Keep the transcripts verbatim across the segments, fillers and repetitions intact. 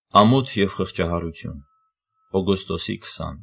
Ամոթ և խղճահարություն օգոստոսի քսան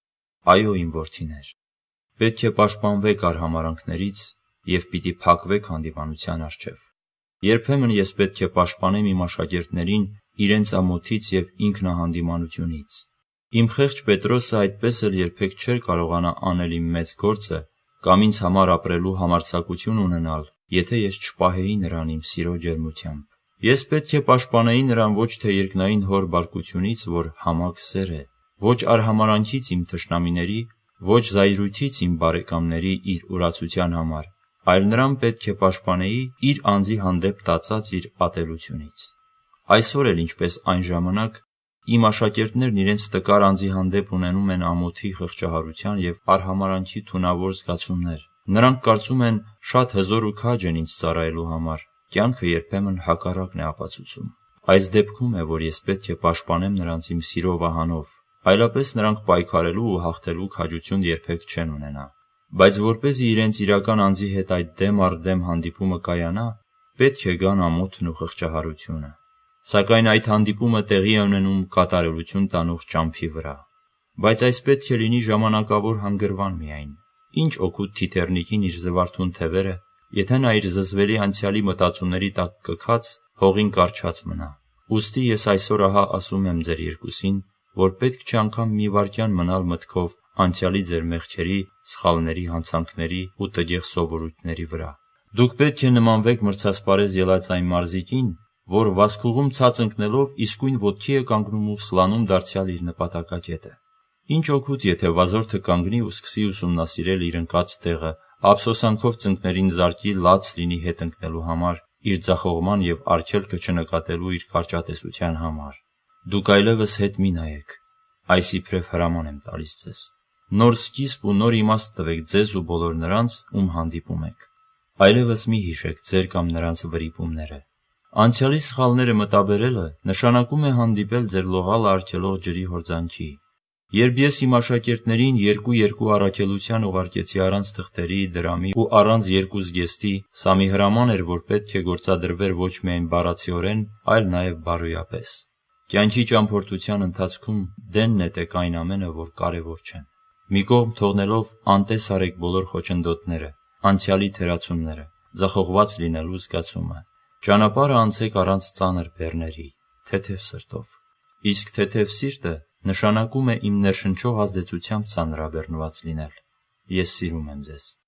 Այո իմ որդիներ, պետք է պաշտպանվեք արհամարհանքներից և պիտի փակվեք հանդիմանության առջև։ Երբեմն ես պետք է պաշտպանեմ իմ աշակերտներին իրենց ամոթից և ինքնահանդիմանությունից։ Իմ խեղճ Պետրոսը այդպես էլ երբեք չէր կարողանա անել իմ մեծ գործը կամ ինձ համար ապրելու համարձակություն ունենալ, եթե ես չպահեի նրան իմ սիրո ջերմությամբ։ Ես պետք է պաշտպանեի նրան ոչ թե երկնային Հոր բարկությունից, որ համակ սեր է, ոչ արհամարհանքից իմ թշնամիների, ոչ զայրույթից իմ բարեկամների իր ուրացության համար, այլ նրան պետք է պաշտպանեի իր անձի հանդեպ տածած իր ատելությունից։ Այսօր էլ, ինչպես այն ժամանակ, իմ աշակերտներն իրենց տկար անձի հանդեպ ունենում են ամոթի, խղճահարության և արհամարհանքի թունավոր զգացումներ։ Նրանք կարծում են շատ հզոր ու քաջ են ինձ ծառայելու համար, կյանքը երբեմն հակառակն է ապացուցում։ Այս դեպքում է, որ ես պետք է պաշտպանեմ նրանց իմ սիրո վահանով, այլապես նրանք պայքարելու ու հաղթելու քաջություն երբեք չեն ունենա։ Բայց որպեսզի իրենց իրական անձի հետ այդ դեմ առ դեմ հանդիպումը կայանա, պետք է գան ամոթն ու խղճահարությունը։ Սակայն այդ հանդիպումը տեղի է ունենում կատարելություն տանող ճամփի վրա։ Բայց այս պետք է լինի ժամանակավոր հանգրվան միայն։ Ինչ օգուտ թիթեռնիկին իր զվարթուն թևերը, եթե նա իր զզվելի անցյալի մտածումների տակ կքած հողին կառչած մնա։ Ուստի ես այսօր ահա ասում եմ ձեր երկուսին, որ պետք չէ անգամ մի վայրկյան մնալ մտքով անցյալի ձեր մեղքերի, սխալների, հանցանքների ու տգեղ սովորույթների վրա։ Դուք պետք է նմանվեք մրցասպարեզ ելած այն մարզիկին, որ վազքուղում ցած ընկնելով իսկույն ոտքի է կանգնում ու սլանում դարձյալ իր նպատակակետը։ Ինչ օգուտ, եթե վազորդը կանգնի ու սկսի ուսումնասիրել իր ընկած տեղը, ափսոսանքով ծնկներին զարկի լաց լինի հետ ընկնելու համար, իր ձախողման և արգելքը չնկատելու իր կարճատեսության համար։ Դուք այլևս հետ մի նայեք, այս իբրև հրաման եմ տալիս ձեզ։ Նոր սկիզբ ու նոր իմաստ տվեք ձեզ ու բոլոր նրանց, ում հանդիպում եք։ Այլևս մի հիշեք ձեր կամ նրանց վրիպումները։ Անցյալի սխալները մտաբերելը նշանակում է հանդիպել ձեր լողալը արգելող ջրի հորձանքի։ Երբ ես իմ աշակերտներին երկու-երկու առաքելության ուղարկեցի առանց թղթերի, դրամի ու առանց երկու զգեստի, սա մի հրաման էր, որ պետք է գործադրվեր ոչ միայն բառացիորեն, այլ նաև բարոյապես։ Կյանքի ճամփորդության ընթացքում դեն նետեք այն ամենը, որ կարևոր չեն։ Մի կողմ թողնելով անտես արեք բոլոր խոչընդոտները, անցյալի թերացումները, ձախողված լինելու զգացումը։ Ճանապարհը անցեք առանց ծանր բեռների, թեթև սրտով։ Իսկ թեթև սիրտը նշանակում է իմ ներշնչող ազդեցությամբ ծանրաբեռնված լինել։ Ես սիրում եմ ձեզ։